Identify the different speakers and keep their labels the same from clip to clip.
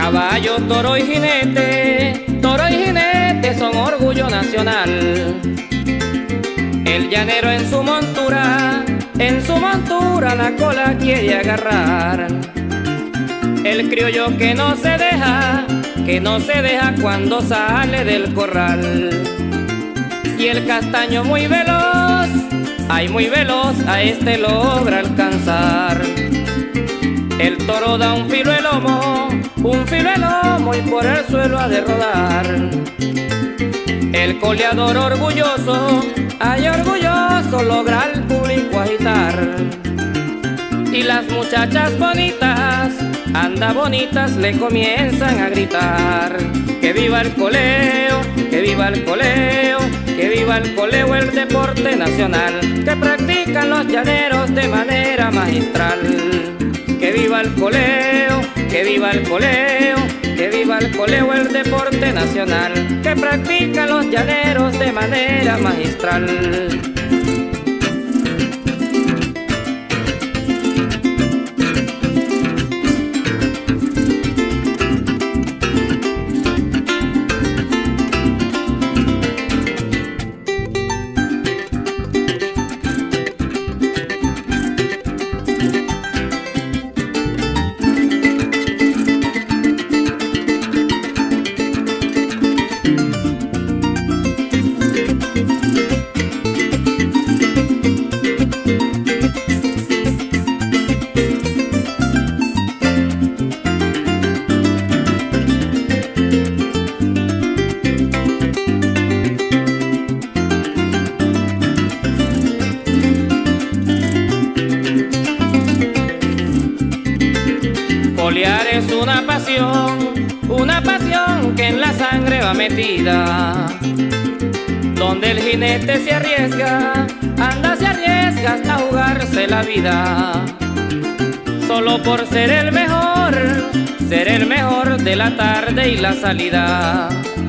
Speaker 1: Caballo, toro y jinete son orgullo nacional. El llanero en su montura la cola quiere agarrar. El criollo que no se deja cuando sale del corral. Y el castaño muy veloz, ay muy veloz, a este logra alcanzar. El toro da un filo el lomo y por el suelo ha de rodar. El coleador orgulloso, ay orgulloso, logra al público agitar. Y las muchachas bonitas, anda bonitas, le comienzan a gritar. Que viva el coleo, que viva el coleo, que viva el coleo, el deporte nacional que practican los llaneros de manera magistral. Que viva el coleo, que viva el coleo, que viva el coleo, el deporte nacional que practican los llaneros de manera magistral. Colear es una pasión que en la sangre va metida. Donde el jinete se arriesga, anda se arriesga hasta jugarse la vida. Solo por ser el mejor de la tarde y la salida.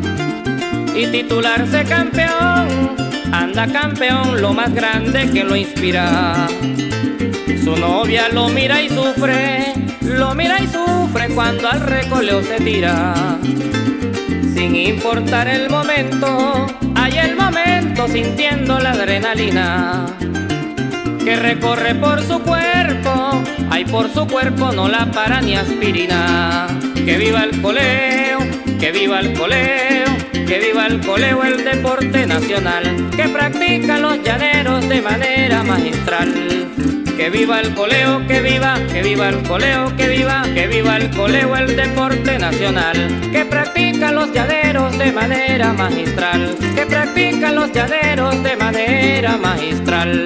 Speaker 1: Y titularse campeón, anda campeón, lo más grande que lo inspira. Su novia lo mira y sufre cuando al recoleo se tira. Sin importar el momento, hay el momento sintiendo la adrenalina que recorre por su cuerpo, ay por su cuerpo no la para ni aspirina. Que viva el coleo, que viva el coleo, que viva el coleo, el deporte nacional que practican los llaneros de manera magistral. Que viva el coleo, que viva el coleo, que viva el coleo, el deporte nacional que practican los llaneros de manera magistral, que practican los llaneros de manera magistral.